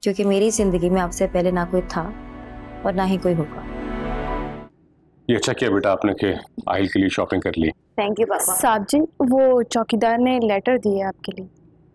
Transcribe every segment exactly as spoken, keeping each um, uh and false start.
क्योंकि मेरी जिंदगी में आपसे पहले ना कोई था और ना ही कोई होगा। ये अच्छा किया बेटा आपने के आहिल के लिए शॉपिंग कर ली। थैंक यू पापा। साहब जी, वो चौकीदार ने लेटर दिया आपके लिए।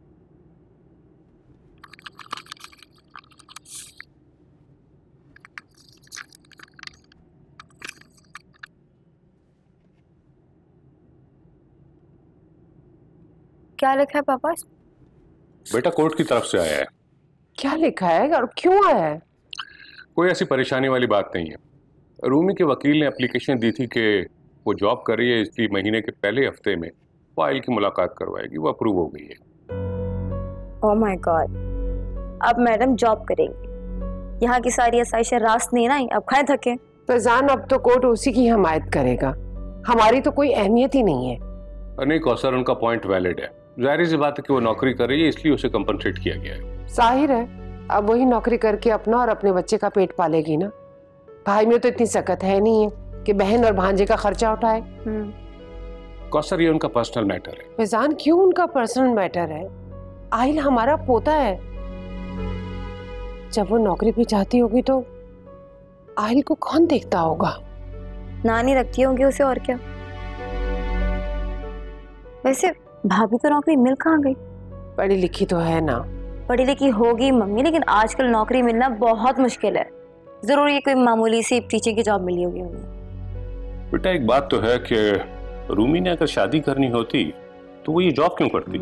क्या लिखा है पापा? बेटा कोर्ट की तरफ से आया है। क्या लिखा है और क्यों आया है? कोई ऐसी परेशानी वाली बात नहीं है। रूमी के वकील ने एप्लीकेशन दी थी कि वो जॉब कर रही है, इसलिए महीने के पहले हफ्ते में वो आहिल की मुलाकात करवाएगी। वो अप्रूव हो गई है। ओह माय गॉड, अब मैडम जॉब करेंगी। यहाँ की सारी आसाइशें रास्त नहीं ना, अब खाए थके। फैजान, अब तो कोर्ट उसी की हिमायत करेगा, हमारी तो कोई अहमियत ही नहीं है। नहीं कौसर, उनका पॉइंट वैलिड है। जाहिर सी बात है कि वो नौकरी कर रही है, इसलिए उसे कंपनसेट किया गया है। जाहिर है, अब वही नौकरी करके अपना और अपने बच्चे का पेट पालेगी ना। भाई में तो इतनी सकत है नहीं है कि बहन और भांजे का खर्चा उठाए। कौसर, ये उनका पर्सनल मैटर है। फैजान, क्यों उनका पर्सनल मैटर है? आहिल हमारा पोता है। जब वो नौकरी पे जाती होगी तो आहिल को कौन देखता होगा? नानी रखती होंगी उसे, और क्या। वैसे भाभी तो नौकरी मिल कहाँ गई? पढ़ी लिखी तो है ना। पढ़ी लिखी होगी मम्मी, लेकिन आजकल नौकरी मिलना बहुत मुश्किल है। जरूर ये कोई मामूली सी टीचिंग की जॉब मिली होगी उन्हें। बेटा एक बात तो है कि रूमी ने अगर शादी करनी होती तो वो ये जॉब क्यों करती?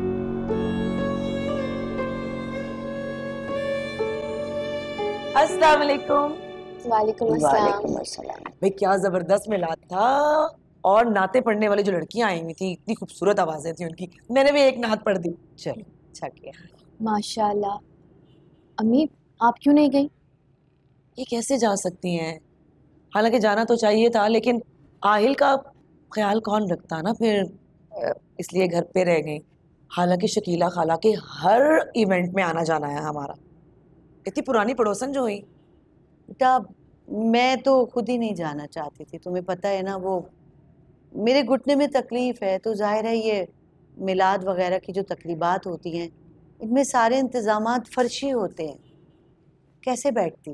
अस्सलाम वालेकुम। वालेकुम अस्सलाम। भाई क्या जबरदस्त मिला था, और नाते पढ़ने वाली जो लड़कियां आई हुई थी, इतनी खूबसूरत आवाजें थी उनकी, मैंने भी एक नात पढ़ दी। चलो अच्छा किया। माशाल्लाह। अम्मी, आप क्यों नहीं गई? ये कैसे जा सकती हैं? हालांकि जाना तो चाहिए था, लेकिन आहिल का ख्याल कौन रखता ना, फिर इसलिए घर पे रह गई। हालांकि शकीला खाला के हर इवेंट में आना जाना है हमारा। इतनी पुरानी पड़ोसन जो हुई। बेटा मैं तो खुद ही नहीं जाना चाहती थी, तुम्हें पता है ना, वो मेरे घुटने में तकलीफ है, तो जाहिर है ये मिलाद वगैरह की जो तकरीबात होती हैं, इनमें सारे इंतज़ामात फर्शी होते हैं, कैसे बैठती।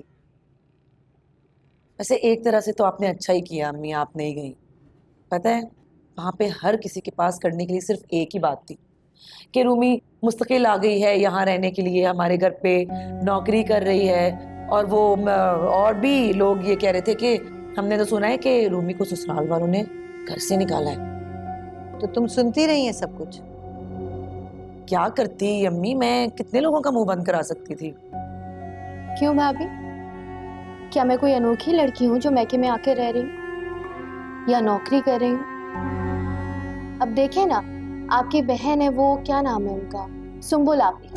वैसे एक तरह से तो आपने अच्छा ही किया अम्मी, आप नहीं गई। पता है वहाँ पे हर किसी के पास करने के लिए सिर्फ एक ही बात थी कि रूमी मुस्तकिल आ गई है यहाँ रहने के लिए, हमारे घर पे नौकरी कर रही है। और वो और भी लोग ये कह रहे थे कि हमने तो सुना है कि रूमी को ससुराल वालों ने घर से निकाला है। तो तुम सुनती रही है सब कुछ? क्या करती अम्मी, मैं कितने लोगों का मुंह बंद करा सकती थी। क्यों भाभी, क्या मैं कोई अनोखी लड़की हूँ जो मैके में आके रह रही हूँ या नौकरी कर रही हूँ? अब देखें ना, आपकी बहन है, वो क्या नाम है उनका, सुंबुल आपी,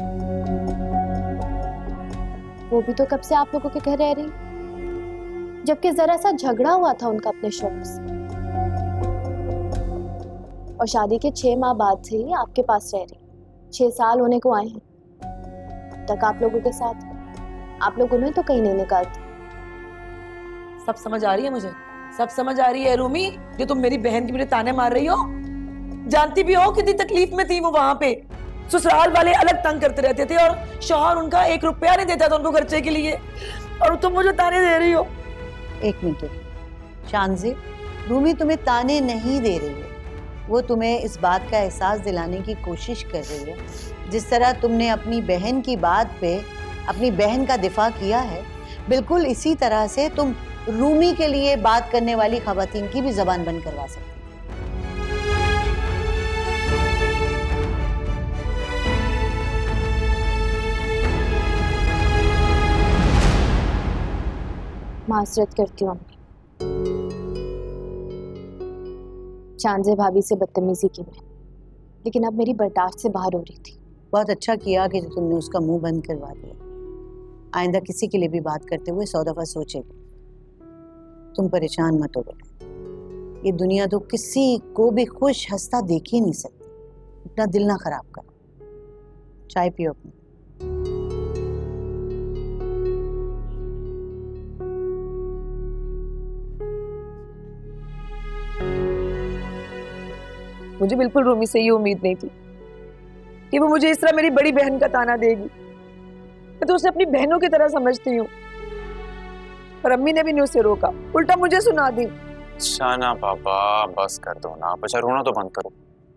वो भी तो कब से आप लोगों के घर रह रही, जबकि जरा सा झगड़ा हुआ था उनका अपने शौहर से, और शादी के छह माह बाद से ही आपके पास रह रही। छह साल होने को आए हैं, अब तक आप लोगों के साथ, आप लोग उन्हें तो कहीं नहीं निकालते। सब समझ आ रही है मुझे, सब समझ आ रही है रूमी, जो तुम मेरी बहन की मुझे ताने मार रही हो। जानती भी हो कितनी तकलीफ में थी वो वहां पे। ससुराल वाले अलग तंग करते रहते थे और शौहर उनका एक रुपया नहीं देता था उनको खर्चे के लिए, और तुम मुझे ताने दे रही हो। एक मिनट शानज़ी, रूमी तुम्हें ताने नहीं दे रही है, वो तुम्हें इस बात का एहसास दिलाने की कोशिश कर रही है। जिस तरह तुमने अपनी बहन की बात पे अपनी बहन का दिफा किया है, बिल्कुल इसी तरह से तुम रूमी के लिए बात करने वाली खवातीन की भी जबान बंद करवा सकती। माजरत करती हूँ, चांदे भाभी से बदतमीजी की मैं, लेकिन अब मेरी बर्दाश्त से बाहर हो रही थी। बहुत अच्छा किया कि तुमने उसका मुंह बंद करवा दिया। आइंदा किसी के लिए भी बात करते हुए सौ दफा सोचेगी। तुम परेशान मत हो बेटा, ये दुनिया तो किसी को भी खुश हंसता देख ही नहीं सकती। अपना दिल ना खराब करो, चाय पियो अपनी। मुझे बिल्कुल रूमी से ये उम्मीद नहीं थी कि वो मुझे इस तरह मेरी बड़ी बहन का ताना देगी। मैं तो उसे अपनी बहनों की तरह समझती हूँ, पर अम्मी ने भी नहीं उसे रोका, उल्टा मुझे सुना दी। शाना बाबा बस कर दो ना, बच्चा रोना तो बंद करो।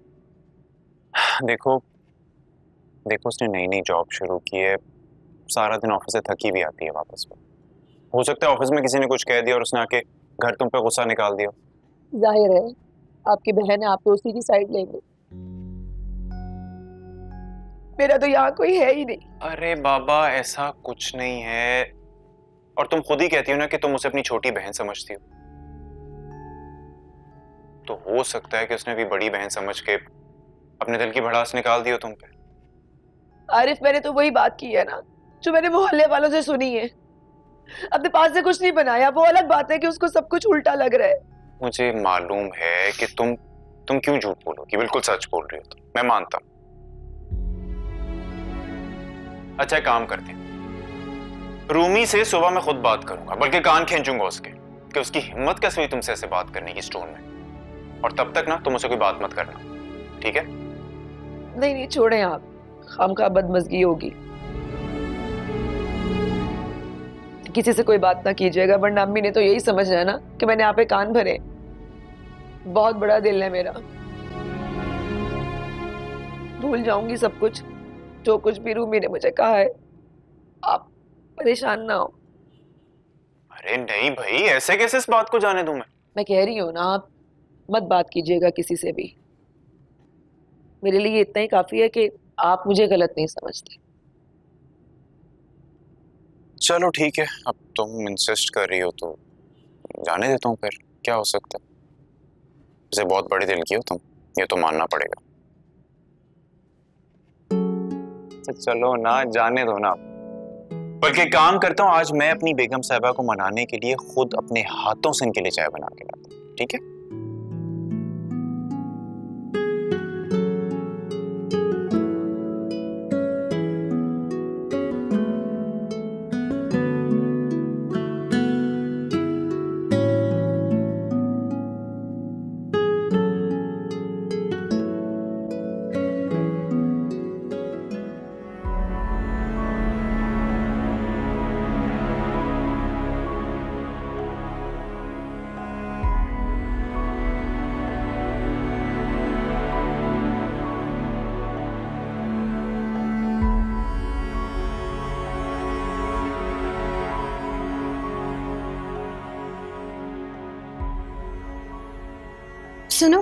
देखो देखो उसने नई नई जॉब शुरू की है, सारा दिन ऑफिस से थकी भी आती है वापस में। हो सकता है ऑफिस में किसी ने कुछ कह दिया और उसने आके घर तुम पे गुस्सा निकाल दिया। जाहिर है आपकी बहन है, आप तो उसी की साइड लेंगे। मेरा तो यहाँ कोई है ही नहीं। अरे बाबा ऐसा कुछ नहीं है, और तुम खुद ही कहती हो ना कि तुम उसे अपनी छोटी बहन समझती हो, तो हो सकता है कि उसने भी बड़ी बहन समझ के अपने दिल की भड़ास निकाल दी हो तुम पे। आरिफ, मैंने तो वही बात की है ना जो मैंने मोहल्ले वालों से सुनी है। अपने पास से कुछ नहीं बनाया, वो अलग बात है कि उसको सब कुछ उल्टा लग रहा है। मुझे मालूम है कि तुम तुम क्यों झूठ बोलोगी, बिल्कुल सच बोल रही हो तुम, मैं मानता हूं। अच्छा काम करते हैं, रूमी से सुबह मैं खुद बात करूंगा, बल्कि कान खींचूंगा उसके कि उसकी हिम्मत कैसे हुई तुमसे ऐसे बात करने की स्टोर में। और तब तक ना तुम उसे कोई बात मत करना, ठीक है? नहीं नहीं छोड़ें आप, खामखा बदमज़गी होगी। किसी से कोई बात ना कीजिएगा, वरना अम्मी ने तो यही समझना है ना कि मैंने आप पे कान भरे। बहुत बड़ा दिल है मेरा, भूल जाऊंगी सब कुछ, जो कुछ भी रूमी ने मुझे कहा है। आप परेशान ना हो। अरे नहीं भाई, ऐसे कैसे इस बात को जाने दूं मैं? मैं कह रही हूँ ना, आप मत बात कीजिएगा किसी से भी। मेरे लिए इतना ही काफी है कि आप मुझे गलत नहीं समझते। चलो ठीक है, अब तुम इंसिस्ट कर रही हो तो जाने देता हूँ, फिर क्या हो सकता है। वैसे बहुत बड़े दिल की हो तुम, ये तो मानना पड़ेगा। तो चलो ना, जाने दो ना। बल्कि काम करता हूँ, आज मैं अपनी बेगम साहिबा को मनाने के लिए खुद अपने हाथों से इनके लिए चाय बना के लाता हूँ, ठीक है? सुनो,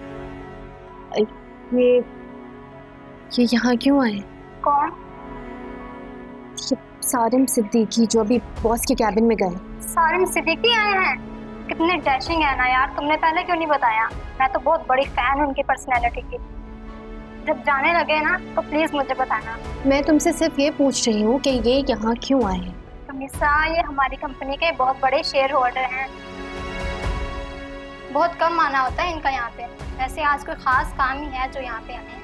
ये ये यहाँ क्यों आए? कौन? ये सारिम सिद्दीकी जो अभी बॉस के कैबिन में गए। सारिम सिद्दीकी आए हैं? कितने डैशिंग है ना यार, तुमने पहले क्यों नहीं बताया? मैं तो बहुत बड़ी फैन हूँ उनकी पर्सनैलिटी की। जब जाने लगे ना तो प्लीज मुझे बताना। मैं तुमसे सिर्फ ये पूछ रही हूँ कि ये यहाँ क्यों आए हैं? तमीसा, ये हमारी कंपनी के बहुत बड़े शेयर होल्डर हैं। बहुत कम आना होता है इनका यहाँ पे। वैसे आज कोई खास काम ही है जो यहाँ पे आए हैं।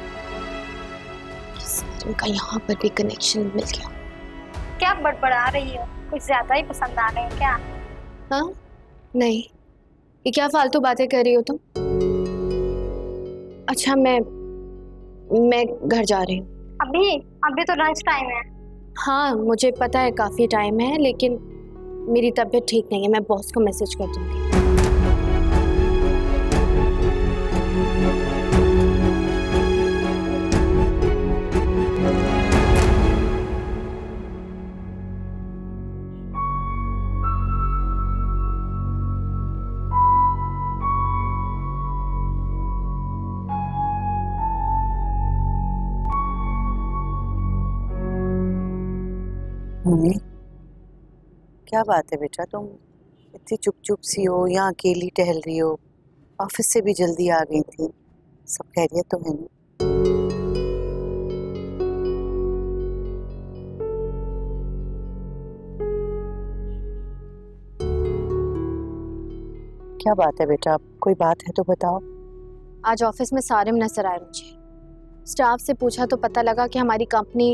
इनका यहाँ पर भी कनेक्शन मिल गया। क्या बड़बड़ा रही हो? कुछ ज्यादा ही पसंद आ गए हैं क्या? हाँ नहीं, ये क्या फालतू बातें कर रही हो तुम? अच्छा मैं मैं घर जा रही हूँ। अभी अभी तो लंच टाइम है। हाँ मुझे पता है काफी टाइम है, लेकिन मेरी तबीयत ठीक नहीं है। मैं बॉस को मैसेज कर दूंगी। मम्मी, क्या बात है बेटा, तुम इतनी चुप चुप सी हो, यहाँ अकेली टहल रही हो? ऑफिस से भी जल्दी आ गई थी। सब खैरियत तो है ना? क्या बात है बेटा, कोई बात है तो बताओ। आज ऑफिस में सारिम नजर आए मुझे। स्टाफ से पूछा तो पता लगा कि हमारी कंपनी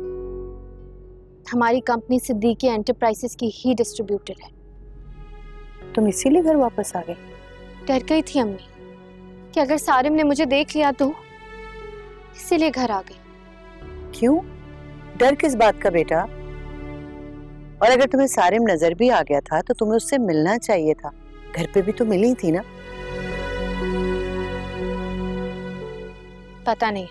हमारी कंपनी सिद्दीकी एंटरप्राइजेस की ही डिस्ट्रीब्यूटर है। तुम इसीलिए घर वापस आ गए? डर गई थी अम्मी कि अगर सारिम ने मुझे देख लिया तो, इसीलिए घर आ गई। क्यों? डर किस बात का बेटा? और अगर तुम्हें सारिम नजर भी आ गया था तो तुम्हें उससे मिलना चाहिए था। घर पे भी तो मिली थी ना। पता नहीं,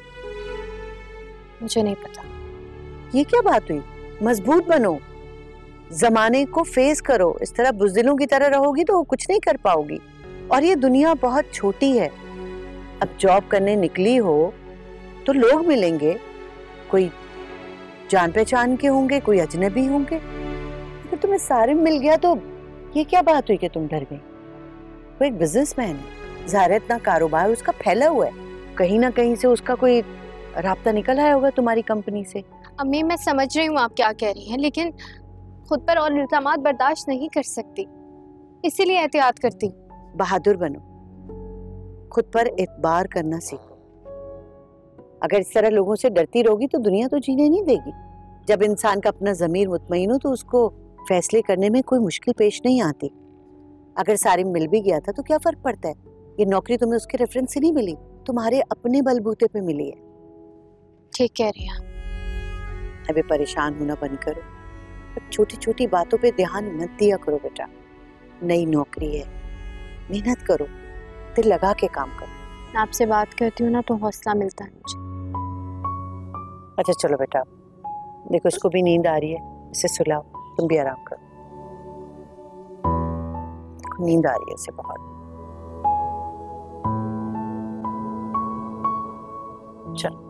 मुझे नहीं पता। ये क्या बात हुई? मजबूत बनो, जमाने को फेस करो। इस तरह बुज़दिलों की तरह रहोगी तो कुछ नहीं कर पाओगी। और ये दुनिया बहुत छोटी है। अब जॉब करने निकली हो तो लोग मिलेंगे, कोई जान पहचान के होंगे, कोई अजनबी होंगे। अगर तुम्हें सारिम मिल गया तो ये क्या बात हुई कि तुम डर गई? वो एक बिजनेसमैन है, ज़ाहिर है इतना कारोबार उसका फैला हुआ है, कहीं ना कहीं से उसका कोई राब्ता निकल आया होगा तुम्हारी कंपनी से। अम्मी मैं समझ रही हूँ आप क्या कह रही हैं, लेकिन खुद पर और इल्जामात बर्दाश्त नहीं कर सकती, इसीलिए एहतियात करती हूँ। बहादुर बनो, खुद पर एतबार करना सीखो। अगर इस तरह लोगों से डरती रहोगी तो दुनिया तो जीने नहीं देगी। जब इंसान का अपना ज़मीर मुतमईन हो तो उसको फैसले करने में कोई मुश्किल पेश नहीं आती। अगर सारिम मिल भी गया था तो क्या फर्क पड़ता है? ये नौकरी तुम्हें उसके रेफरेंस से नहीं मिली, तुम्हारे अपने बलबूते पे मिली है। ठीक कह रही हैं। अबे परेशान होना बंद करो, छोटी छोटी बातों पे ध्यान मत दिया करो बेटा। नई नौकरी है, मेहनत करो, दिल लगा के काम करो। आपसे बात करती हूँ ना तो हौसला मिलता है मुझे। अच्छा चलो बेटा, देखो इसको भी नींद आ रही है, इसे सुलाओ, तुम भी आराम करो। नींद आ रही है इसे बहुत। चलो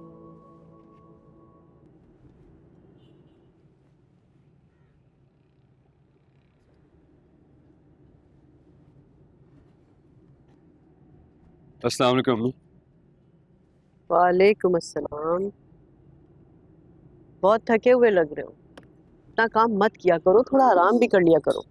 अस्सलाम वालेकुम अम्मी। वालेकुम अस्सलाम। बहुत थके हुए लग रहे हो, इतना काम मत किया करो, थोड़ा आराम भी कर लिया करो।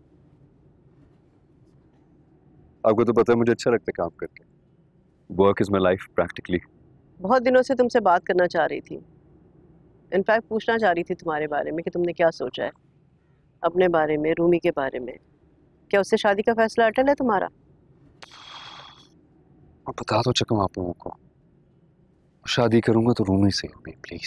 आपको तो पता है मुझे अच्छा लगता है काम करके। Work is my life practically. बहुत दिनों से तुमसे बात करना चाह रही थी, इनफैक्ट पूछना चाह रही थी तुम्हारे बारे में कि तुमने क्या सोचा है अपने बारे में, रूमी के बारे में। क्या उससे शादी का फैसला अटल है तुम्हारा? और बता दो चकम आप लोगों को, शादी करूंगा तो रूमी से होगी प्लीज।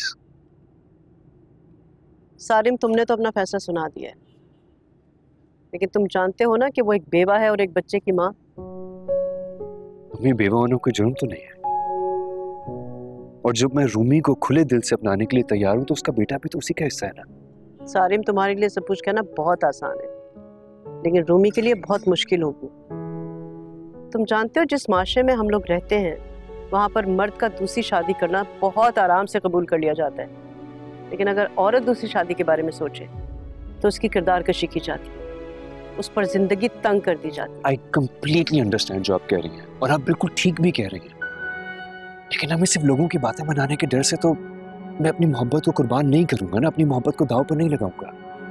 सारिम तुमने तो अपना फैसला सुना दिया है, लेकिन तुम जानते हो ना कि वो एक बेवा है और एक बच्चे की माँ। रूमी बेवा होने कोई जुर्म तो नहीं है, और जब मैं रूमी को खुले दिल से अपनाने के लिए तैयार हूं तो उसका बेटा भी तो उसी का हिस्सा है ना। सारिम तुम्हारे लिए सब कुछ कहना बहुत आसान है, लेकिन रूमी के लिए बहुत मुश्किल होगी। तुम जानते हो जिस माशरे में हम लोग रहते हैं वहाँ पर मर्द का दूसरी शादी करना बहुत आराम से कबूल कर लिया जाता है, लेकिन अगर औरत दूसरी शादी के बारे में सोचे तो उसकी किरदार कशी की जाती है, उस पर जिंदगी तंग कर दी जाती है। आई कंप्लीटली अंडरस्टैंड जो आप कह रही हैं, और आप बिल्कुल ठीक भी कह रही हैं, लेकिन हमें सिर्फ लोगों की बातें मनाने के डर से तो मैं अपनी मोहब्बत को कुर्बान नहीं करूंगा ना, अपनी मोहब्बत को दांव पर नहीं लगाऊंगा।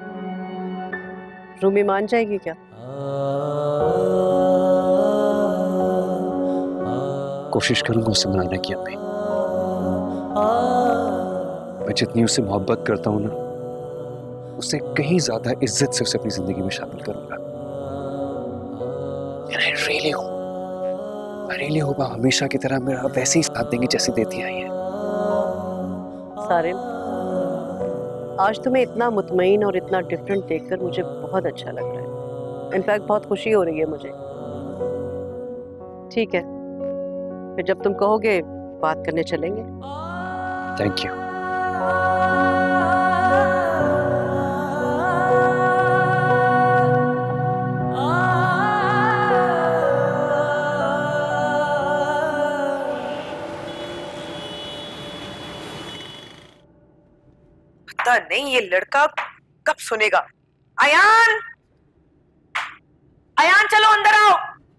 रूमी मान जाएगी क्या? कोशिश करूंगा उसे मनाने की अम्मी। मैं जितनी उससे मोहब्बत करता हूं ना, उससे कहीं ज्यादा इज्जत से उसे अपनी जिंदगी में शामिल करूंगा। And I really hope, I really hope आप हमेशा की तरह मेरा वैसे ही साथ देंगे जैसे देती आई है। सारिम, आज तुम्हें इतना मुतमईन और इतना डिफरेंट देखकर मुझे बहुत अच्छा लग रहा है। इनफैक्ट बहुत खुशी हो रही है मुझे। ठीक है, फिर जब तुम कहोगे बात करने चलेंगे। Thank you. पता नहीं ये लड़का कब सुनेगा। अयान, अयान चलो अंदर आओ।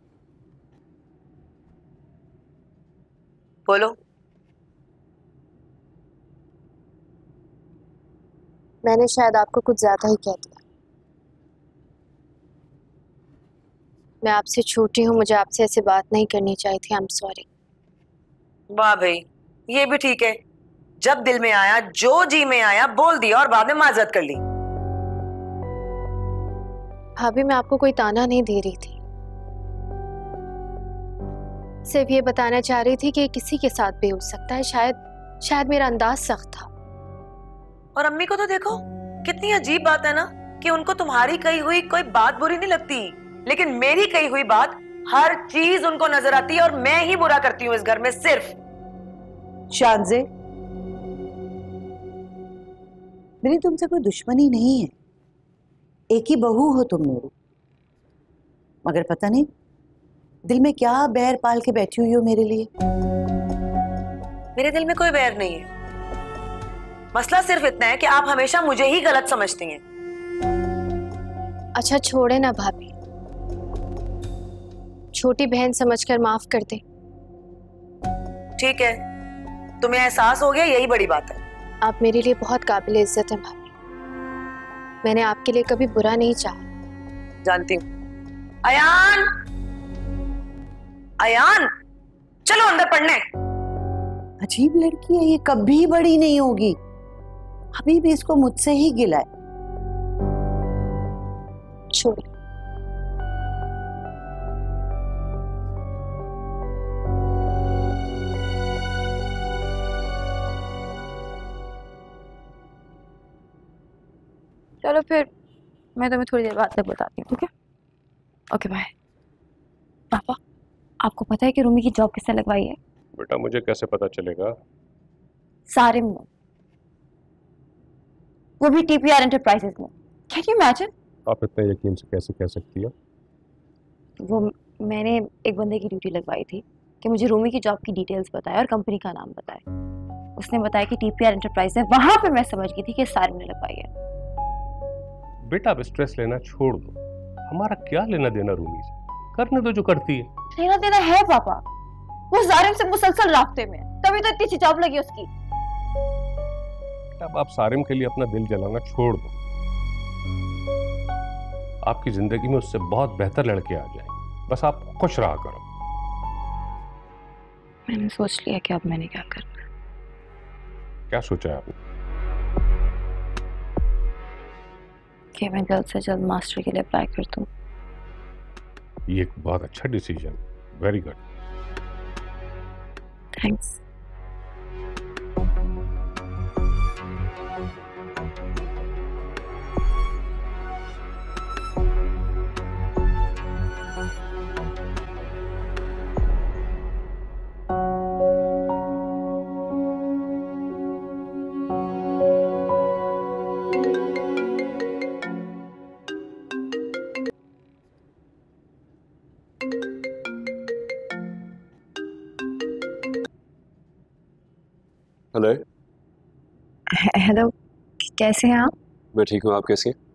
बोलो। मैंने शायद आपको कुछ ज्यादा ही कह दिया। मैं आपसे छोटी हूँ, मुझे आपसे ऐसे बात नहीं करनी चाहिए थी। I am sorry. वाह भाई, ये भी ठीक है, जब दिल में आया, जो जी में आया बोल दिया और बाद में माजरत कर ली। भाभी मैं आपको कोई ताना नहीं दे रही थी, सिर्फ ये बताना चाह रही थी कि किसी के साथ भी हो सकता है। शायद शायद मेरा अंदाज सख्त था, और अम्मी को तो देखो, कितनी अजीब बात है ना कि उनको तुम्हारी कही हुई कोई बात बुरी नहीं लगती, लेकिन मेरी कही हुई बात हर चीज उनको नजर आती है और मैं ही बुरा करती हूँ इस घर में सिर्फ। शानज़े, मेरी तुमसे कोई दुश्मनी नहीं है, एक ही बहू हो तुम मेरी, मगर पता नहीं दिल में क्या बैर पाल के बैठी हुई हो मेरे लिए। मेरे दिल में कोई बैर नहीं है, मसला सिर्फ इतना है कि आप हमेशा मुझे ही गलत समझती हैं। अच्छा छोड़े ना भाभी, छोटी बहन समझकर माफ कर दे। ठीक है, तुम्हें एहसास हो गया, यही बड़ी बात है। आप मेरे लिए बहुत काबिल इज्जत हैं भाभी, मैंने आपके लिए कभी बुरा नहीं चाहा। जानती हूँ। अयान, अयान, चलो अंदर पढ़ने। अजीब लड़की है ये, कभी बड़ी नहीं होगी, अभी भी इसको मुझसे ही गिला है। छोड़। चलो फिर मैं तुम्हें थोड़ी देर बाद तक बताती हूँ, ठीक है? Okay bye. पापा, आपको पता है कि रूमी की जॉब किसने लगवाई है? बेटा मुझे कैसे पता चलेगा? सारिम ने, वो भी टीपीआर एंटरप्राइजेस में। Can you imagine? आप इतने यकीन से कैसे कह सकती है? वो मैंने एक बंदे की ड्यूटी लगवाई थी कि मुझे रूमी की जॉब की डिटेल्स बताए और कंपनी का नाम बताए। उसने बताया कि टीपीआर एंटरप्राइज है, वहां पे मैं समझ गई थी कि सारिम ने लगवाई है। बेटा अब स्ट्रेस लेना छोड़ दो, हमारा क्या लेना देना रूमी से, करने दो जो करती है। लेना देना है पापा, वो सारिम से मुसलसल रास्ते में, तभी तो इतनी सी जॉब लगी उसकी। अब आप सारिम के लिए अपना दिल जलाना छोड़ दो, आपकी जिंदगी में उससे बहुत बेहतर लड़के आ जाएंगे, बस आप खुश रहा करो। मैंने सोच लिया कि अब मैंने क्या करना है। क्या सोचा है आपने? कि मैं जल्द से जल्द मास्टर के लिए अप्लाई कर दूं। ये एक बहुत अच्छा decision, very good. Thanks. Hello. Hello, कैसे हैं आप? मैं ठीक हूँ, आप कैसे हैं?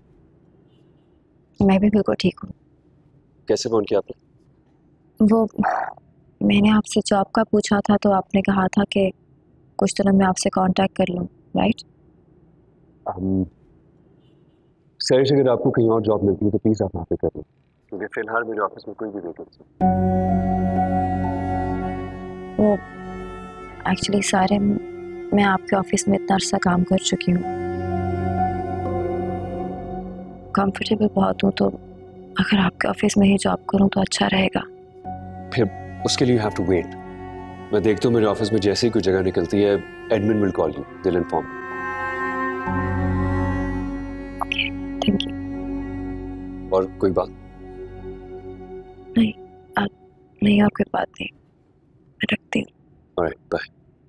मैं भी बिल्कुल ठीक हूँ। कैसे फोन किया आपने? वो मैंने आपसे जॉब का पूछा था तो आपने कहा था कि कुछ दिनों में आपसे कांटेक्ट कर लूँ, राइट? हम सर, अगर आपको कहीं और जॉब मिलती है तो प्लीज़ आप वहाँ पे कर लें, क्योंकि फिलहाल मेरे ऑफिस में कोई भी वैकेंसी। वो एक्चुअली सारे मैं आपके ऑफिस में इतना अर्सा काम कर चुकी हूँ, कंफर्टेबल बहुत हूँ, तो अगर आपके ऑफिस में ही जॉब करूँ तो अच्छा रहेगा। फिर उसके लिए यू हैव टू वेट। मैं देखता हूँ मेरे ऑफिस में जैसे ही कोई जगह निकलती है, admin will call you, they will inform. Okay, thank you. और कोई बात? नहीं, आप नहीं, और कोई बात नहीं, मैं रखती हूँ। Alright, bye.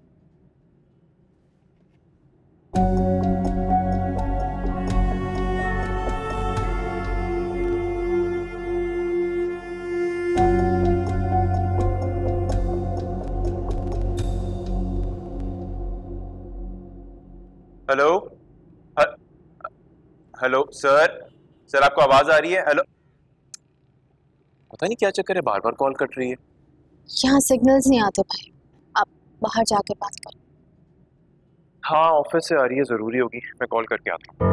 Hello, hello sir, sir आपको आवाज आ रही है? हेलो, पता नहीं क्या चक्कर है, बार बार कॉल कट रही है। यहाँ सिग्नल्स नहीं आते भाई, आप बाहर जाके बात करें। हाँ, ऑफिस से आ रही है, जरूरी होगी, मैं कॉल करके आता हूँ।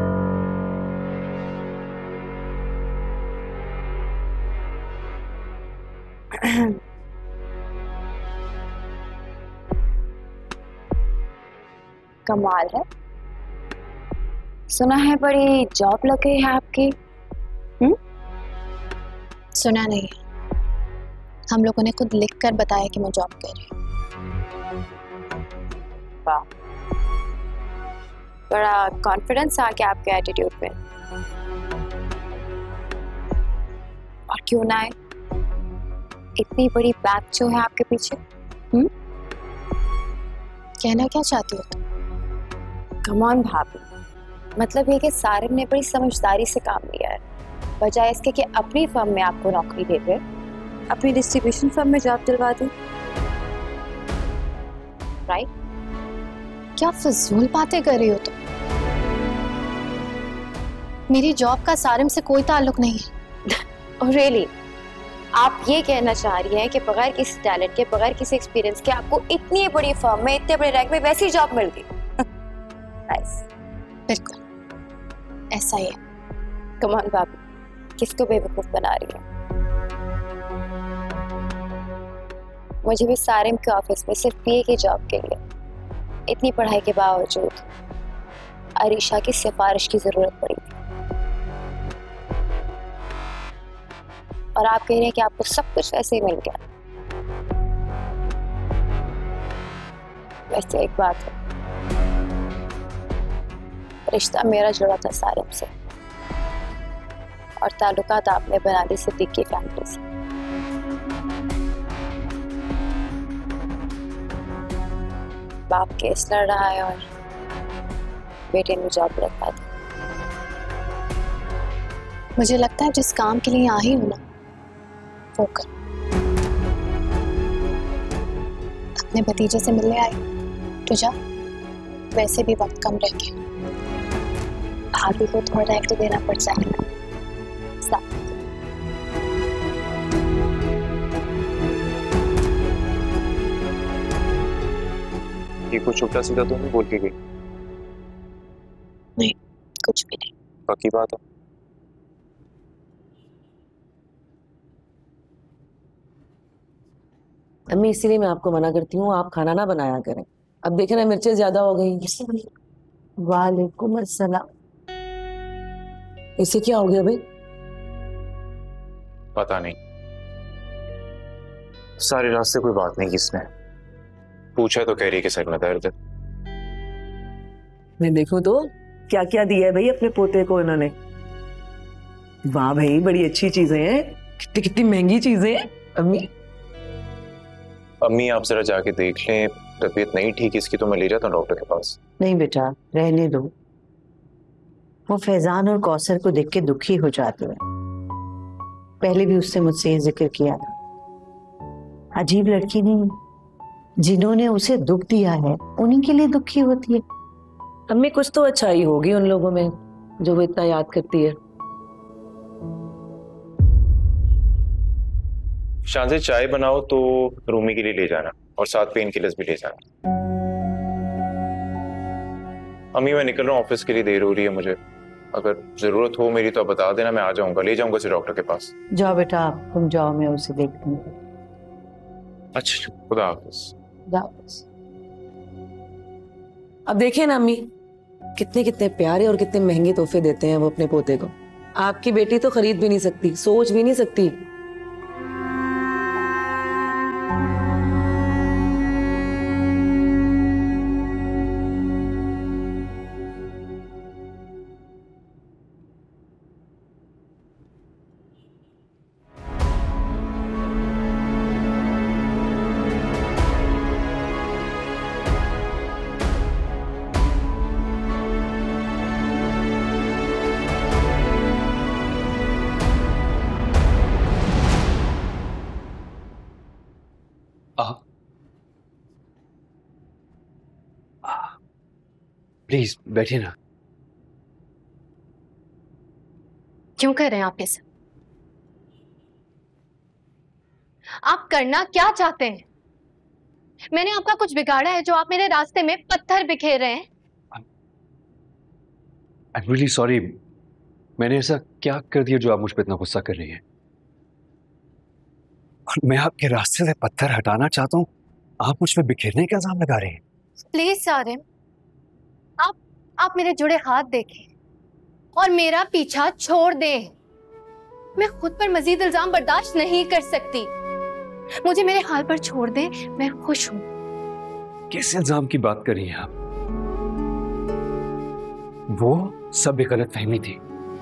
कमाल है, सुना है बड़ी जॉब लग गई है आपकी। हम्म? सुना नहीं है, हम लोगों ने खुद लिख कर बताया कि मैं जॉब कर रही हूँ। वाह, बड़ा कॉन्फिडेंस आ गया आपके एटीट्यूड में। और क्यों ना है, इतनी बड़ी बैक जो है आपके पीछे। हम्म कहना क्या चाहती हो तुम? कम ऑन भाभी, मतलब ये कि सारिम ने बड़ी समझदारी से काम लिया है, बजाय इसके कि अपनी फर्म में आपको नौकरी दे दे, अपनी डिस्ट्रीब्यूशन फर्म में जॉब दिलवा दे। राइट? क्या फजूल बातें कर रही हो तुम? मेरी जॉब का सारिम से कोई ताल्लुक नहीं है। और रियली आप ये कहना चाह रही हैं कि बगैर किसी टैलेंट के, बगैर किसी एक्सपीरियंस के आपको इतनी बड़ी फर्म में, इतने बड़े रैंक में वैसी जॉब मिल गई? नाइस। बिल्कुल ऐसा ही है। कम ऑन भाभी, किसको बेवकूफ बना रही है? मुझे भी सारिम के ऑफिस में सिर्फ पीए की जॉब के लिए इतनी पढ़ाई के बावजूद अरीशा की सिफारिश की जरूरत पड़ी थी। और आप कह रहे हैं कि आपको सब कुछ वैसे ही मिल गया। वैसे एक बात है, रिश्ता मेरा जुड़ा था सारिम से, और ताल्लुकात आपने बना दी सिद्दीक की फैमिली से। बाप केस लड़ रहा है और बेटे ने जॉब रखा था। मुझे लगता है जिस काम के लिए आई हूं ना, वो कर। अपने भतीजे से मिलने आई तो जा, वैसे भी वक्त कम रह गया। भाभी को थोड़ा टाइम तो देना पड़ जाएगा। ये कुछ उल्टा सीधा तो नहीं बोल के गई? नहीं, कुछ भी नहीं। पक्की बात है? अम्मी इसीलिए मैं आपको मना करती हूँ, आप खाना ना बनाया करें। अब देखे ना मिर्चें ज्यादा हो गई। वालेकुम अस्सलाम। इससे क्या हो गया भाई? पता नहीं, सारी रात से कोई बात नहीं की इसने। पूछा तो कह रही कि सर में दर्द है। मैं देखूं तो क्या क्या दिया है भाई अपने पोते को इन्होंने। वाह भाई, बड़ी अच्छी चीजें हैं। कितनी कितनी महंगी चीजें हैं अम्मी। अम्मी आप जरा जाके देख लें, तबीयत नहीं ठीक इसकी तो मैं ले जाता हूँ डॉक्टर के पास। नहीं बेटा, रहने दो। वो फैजान और कौसर को देख के दुखी हो जाते हैं। पहले भी उससे मुझसे ये जिक्र किया था। अजीब लड़की नहीं, जिन्होंने उसे दुख दिया है उन्हीं के लिए दुखी होती है। अम्मी कुछ तो अच्छाई होगी उन लोगों में जो वो इतना याद करती है। शान से चाय बनाओ तो रूमी के लिए ले जाना, और साथ पेन किलर्स भी ले जाना। अम्मी मैं निकल रहा हूँ ऑफिस के लिए, देर हो रही है मुझे। अगर जरूरत हो मेरी तो बता देना, मैं आ जाऊंगा, ले जाऊंगा उसे डॉक्टर के पास। जाओ बेटा, आप तुम जाओ, मैं उसे देखती हूँ। अच्छा, खुदा हाफिज। जाओ। अब देखें ना अम्मी, कितने कितने प्यारे और कितने महंगे तोहफे देते हैं वो अपने पोते को। आपकी बेटी तो खरीद भी नहीं सकती, सोच भी नहीं सकती। प्लीज बैठिए ना। क्यों कर रहे हैं आप ये सब? आप करना क्या चाहते हैं? मैंने आपका कुछ बिगाड़ा है जो आप मेरे रास्ते में पत्थर बिखेर रहे हैं? I am really sorry. मैंने ऐसा क्या कर दिया जो आप मुझ पर इतना गुस्सा कर रही हैं? और मैं आपके रास्ते से पत्थर हटाना चाहता हूँ, आप मुझ पर बिखेरने का इल्जाम लगा रहे हैं। प्लीज सारिम, आप आप मेरे जुड़े हाथ देखें और मेरा पीछा छोड़ दें। मैं खुद पर मजीद इल्जाम बर्दाश्त नहीं कर सकती। मुझे मेरे हाल पर छोड़ दें, मैं खुश हूं। किस इल्जाम की बात कर रही हैं आप? वो सब एक गलत फहमी थी।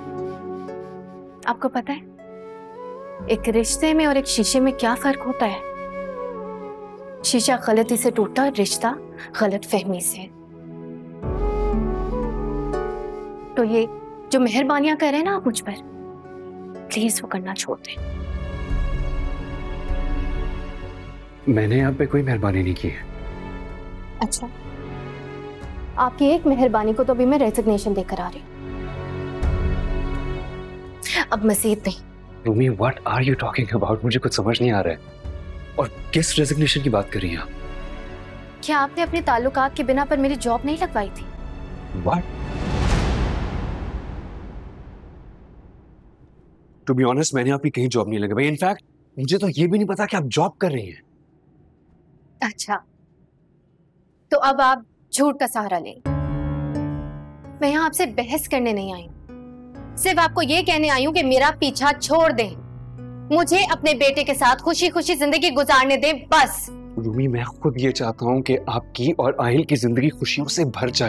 आपको पता है एक रिश्ते में और एक शीशे में क्या फर्क होता है? शीशा गलती से टूटा, रिश्ता गलत फहमी से। तो ये जो मेहरबानियां कर रहे हैं ना आप मुझ पर, प्लीज वो करना छोड़ दें। मैंने आप पे कोई मेहरबानी नहीं की है। अच्छा, आपकी एक मेहरबानी को तो अभी मैं रेजिग्नेशन देकर आ रही हूँ, अब मजीद नहीं। Rumi, what are you talking about? मुझे कुछ समझ नहीं आ रहा है। और किस रेजिग्नेशन की बात कर रही हैं आप? क्या आपने अपने ताल्लुकात के बिना पर मेरी जॉब नहीं लगवाई थी? What? To be honest, मैंने आपकी कहीं जॉब नहीं लगवाई। इनफैक्ट मुझे तो ये भी नहीं पता कि आप जॉब कर रही हैं। अच्छा, तो अब आप झूठ का सहारा लें। मैं यहाँ आपसे बहस करने नहीं आई हूँ, सिर्फ आपको ये कहने आई हूँ कि मेरा पीछा छोड़ दें, मुझे अपने बेटे के साथ खुशी खुशी जिंदगी गुजारने दें, बस। रूमी, मैं खुद ये चाहता हूँ कि आपकी और आहिल की जिंदगी खुशियों से भर जाए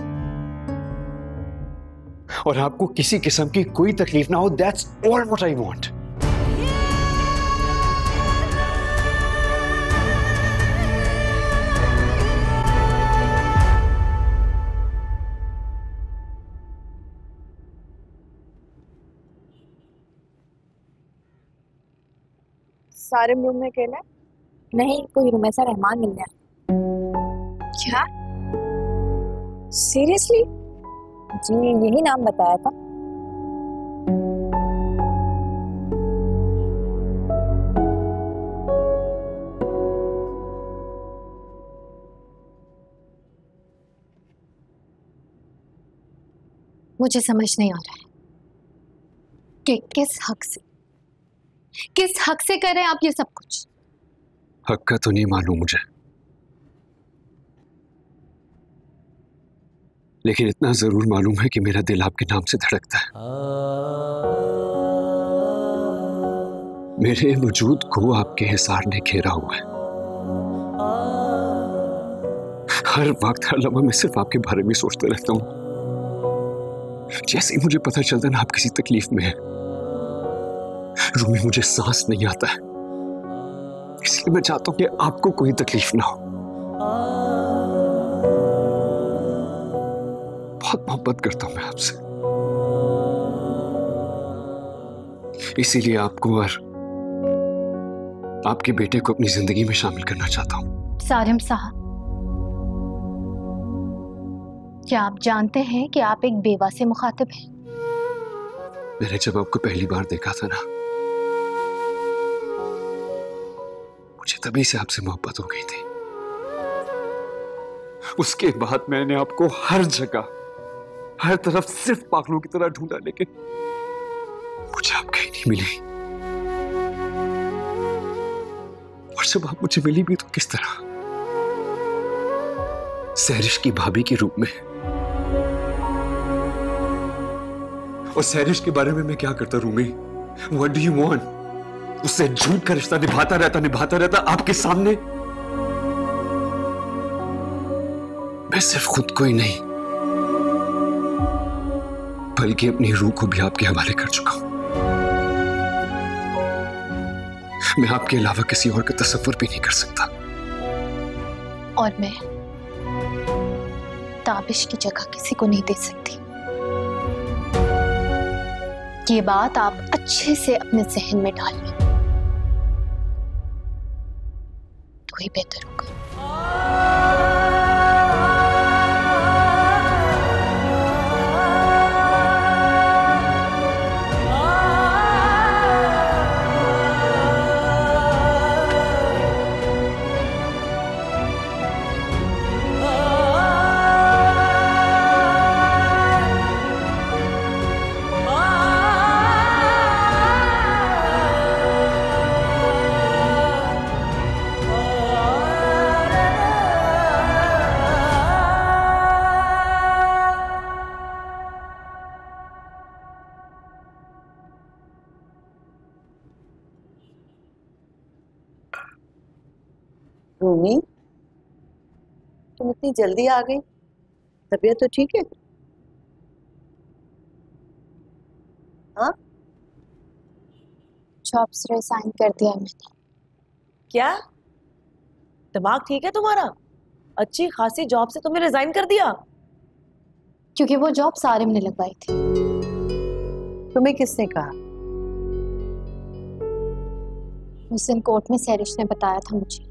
और आपको किसी किस्म की कोई तकलीफ ना हो। That's all what I want. सारे रूम में अकेला? नहीं, कोई रूम ऐसा रहमान मिल गया। क्या? सीरियसली? जी यही नाम बताया था। मुझे समझ नहीं आ रहा है कि किस हक से किस हक से कर रहे हैं आप ये सब कुछ। हक का तो नहीं मालूम मुझे, लेकिन इतना जरूर मालूम है कि मेरा दिल आपके नाम से धड़कता है। मेरे वजूद को आपके हिसार ने घेरा हुआ है। हर वक्त हर लम्हा मैं सिर्फ आपके बारे में सोचते रहता हूं। जैसे ही मुझे पता चलता है ना आप किसी तकलीफ में हैं, रूमी, मुझे सांस नहीं आता है। इसलिए मैं चाहता हूं कि आपको कोई तकलीफ ना हो। बहुत मोहब्बत करता हूं मैं आपसे, इसीलिए आपको और आपके बेटे को अपनी जिंदगी में शामिल करना चाहता हूं। सारिम साहब, क्या आप जानते हैं कि आप एक बेवा से मुखातिब हैं? मैंने जब आपको पहली बार देखा था ना, मुझे तभी से आपसे मोहब्बत हो गई थी। उसके बाद मैंने आपको हर जगह हर तरफ सिर्फ पागलों की तरह ढूंढा, लेकिन मुझे आप कहीं नहीं मिली। और जब आप मुझे मिली भी तो किस तरह? सैरिश की भाभी के रूप में। और सैरिश के बारे में मैं क्या करता Rumi? What do you want? उससे झूठ का रिश्ता निभाता रहता निभाता रहता आपके सामने। मैं सिर्फ खुद को ही नहीं बल्कि अपनी रूह को भी आपके हवाले कर चुका हूं। मैं आपके अलावा किसी और का तसव्वुर भी नहीं कर सकता। और मैं ताबिश की जगह किसी को नहीं दे सकती। ये बात आप अच्छे से अपने जहन में डाल लें तो ही बेहतर होगा। रूमी, तुम इतनी जल्दी आ गई? तबीयत तो ठीक है? हाँ, जॉब से रिजाइन कर दिया मैंने। क्या दिमाग ठीक है तुम्हारा? अच्छी खासी जॉब से तुमने रिजाइन कर दिया? क्योंकि वो जॉब सारिम ने लगवाई थी। तुम्हें किसने कहा? उस दिन कोर्ट में सैरिश ने बताया था मुझे।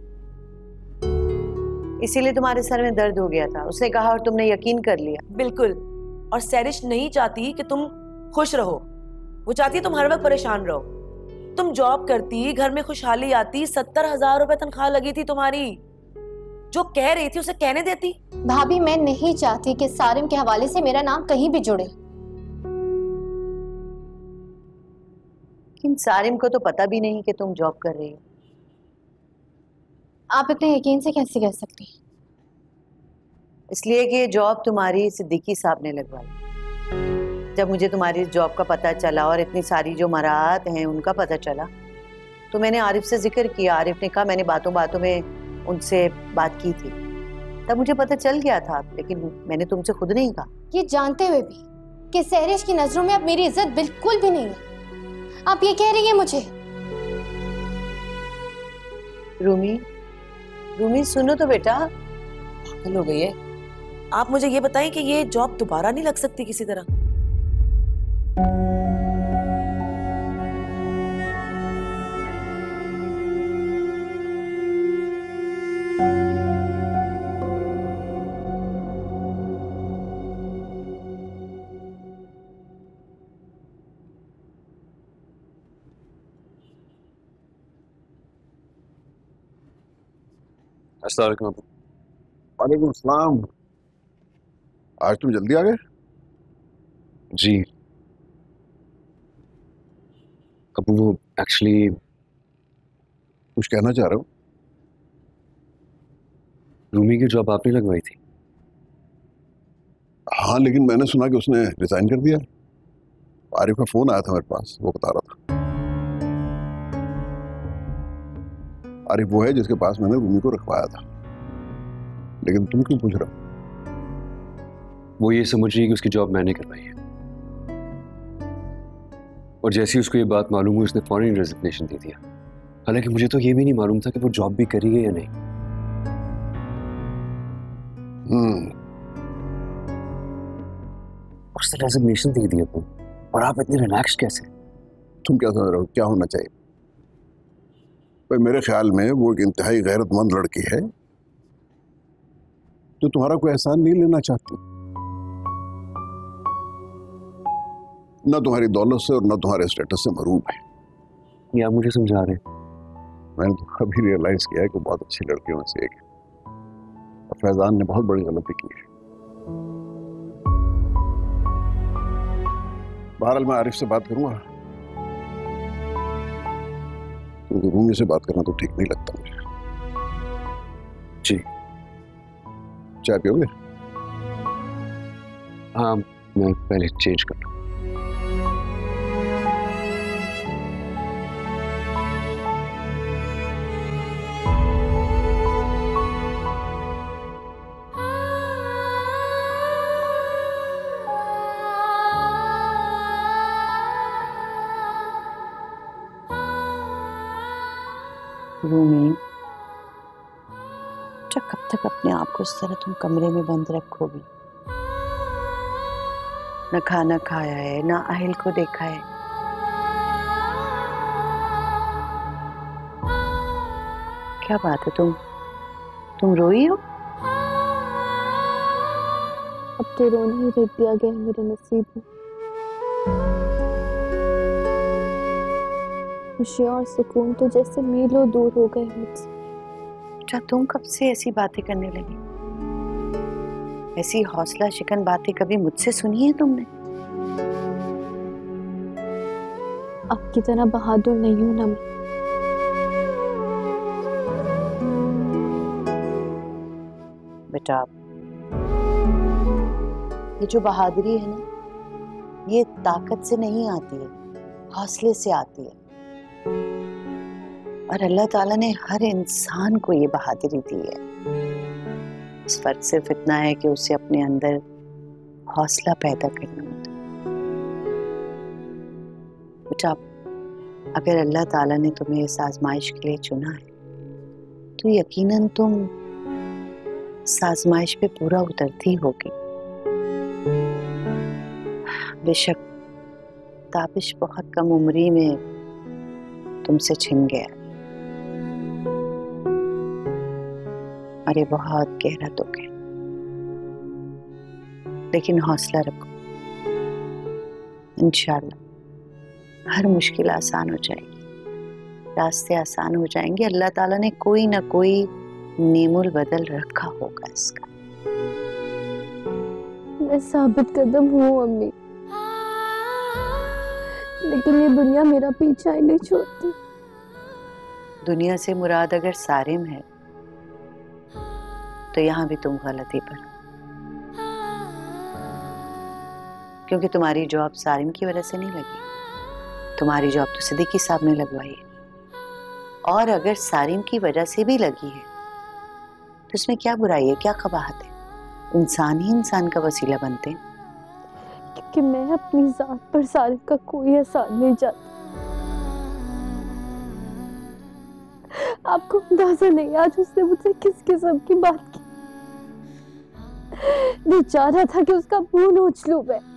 इसीलिए तुम्हारे सर में दर्द हो गया था। उसने कहा और तुमने यकीन कर लिया। बिल्कुल। और सैरिश नहीं चाहती कि तुम खुश रहो, वो चाहती है तुम हर वक्त परेशान रहो। तुम जॉब करती, घर में खुशहाली आती, सत्तर हजार रुपए तनख्वाह लगी थी तुम्हारी। जो कह रही थी उसे कहने देती। भाभी मैं नहीं चाहती कि सारिम के हवाले से मेरा नाम कहीं भी जुड़े। लेकिन सारिम को तो पता भी नहीं कि तुम जॉब कर रही हो। आप इतने यकीन से कैसे कह सकती हैं? इसलिए कि ये जॉब तुम्हारी सिद्दीकी साहब ने लगवाई। जब मुझे तुम्हारी जॉब का पता चला और इतनी सारी जो मराहत हैं उनका पता चला, तो मैंने आरिफ से जिक्र किया। आरिफ ने कहा, मैंने बातों बातों में उनसे बात की थी, तब मुझे पता चल गया था, लेकिन मैंने तुमसे खुद नहीं कहा। ये जानते हुए भी कि सैरिश की नजरों में अब मेरी इज्जत बिल्कुल भी नहीं है, आप ये कह रही हैं मुझे? रूमी, रूमी सुनो तो बेटा। पागल हो गई है। आप मुझे ये बताएं कि ये जॉब दोबारा नहीं लग सकती किसी तरह? अस्सलाम वालेकुम। वालेकुम अस्सलाम। आज तुम जल्दी आ गए? जी अब वो एक्चुअली कुछ कहना चाह रहे हो? रूमी की जॉब आपने लगवाई थी? हाँ, लेकिन मैंने सुना कि उसने रिजाइन कर दिया। आरिफ का फोन आया था मेरे पास, वो बता रहा था। आरिफ वो है जिसके पास मैंने रूमी को रखवाया था। लेकिन तुम क्यों पूछ रहे हो? वो ये समझ रही है कि उसकी जॉब मैंने करवाई है, और जैसे ही उसको ये बात मालूम हुई उसने फौरन रेजिग्नेशन दे दिया। हालांकि मुझे तो ये भी नहीं मालूम था कि वो जॉब भी करी है या नहीं। हम्म उसने रेजिग्नेशन दे दिया तुम, और आप इतने रिलैक्स कैसे? तुम क्या समझ रहे हो क्या होना चाहिए? भाई मेरे ख्याल में वो एक इंतहाई गैरतमंद लड़की है जो तुम्हारा कोई एहसान नहीं लेना चाहती, न तुम्हारी दौलत से और न तुम्हारे स्टेटस से महरूम है। ये आप मुझे समझा रहे हैं? मैंने तो अभी रियलाइज किया है कि बहुत अच्छी लड़कियों में से एक है, और फैजान ने बहुत बड़ी गलती की है। बहरहाल मैं आरिफ से बात करूंगा, क्योंकि रूमी से बात करना तो ठीक नहीं लगता मुझे। जी चाय पियोगे? हाँ, मैं पहले चेंज कर लूँ। रूमी, कब तक अपने आप को इस तरह तुम कमरे में बंद रखोगी? न खाना खाया है, न अहिल को देखा है। क्या बात है, तुम तुम रोई हो? अब तो रोना ही लिख दिया गया है मेरे नसीब में। खुशी और सुकून तो जैसे मीलों दूर हो गए मुझसे। अच्छा, तुम कब से ऐसी बातें करने लगी? ऐसी हौसला शिकन बातें कभी मुझसे सुनी है तुमने? आपकी तरह बहादुर नहीं हूं ना मैं। बेटा, ये जो बहादुरी है ना, ये ताकत से नहीं आती है, हौसले से आती है। और अल्लाह ताला ने हर इंसान को ये बहादुरी दी है। इस फर्क सिर्फ इतना है कि उसे अपने अंदर हौसला पैदा करना होता है। बेटा, अगर अल्लाह ताला ने तुम्हें इस आजमाइश के लिए चुना है तो यकीनन तुम इस आजमाइश पे पूरा उतरती होगी। बेशक ताबिश बहुत कम उम्री में तुमसे छिन गया और ये बहुत गहरा दुख है, लेकिन हौसला रखो, इंशाल्लाह हर मुश्किल आसान हो जाएगी, रास्ते आसान हो जाएंगे। अल्लाह ताला ने कोई ना कोई नेमुल बदल रखा होगा इसका। मैं साबित कदम हूँ अम्मी, लेकिन ये दुनिया मेरा पीछा ही नहीं छोड़ती। दुनिया से मुराद अगर सारिम है तो यहाँ भी तुम गलती पर, क्योंकि तुम्हारी जॉब सारिम की वजह से नहीं लगी, तुम्हारी जॉब तो सिद्दीकी साहब ने लगवाई है। और अगर सारिम की वजह से भी लगी है तो इसमें क्या बुराई है, क्या कबाहत है? इंसान ही इंसान का वसीला बनते हैं। क्योंकि मैं अपनी जात पर सारिम का कोई एहसान नहीं चाहती। आपको अंदाजा नहीं आज उसने मुझसे किस किस्म की बात की। मैं चाह रहा था कि उसका मुंह नोच लूं मैं,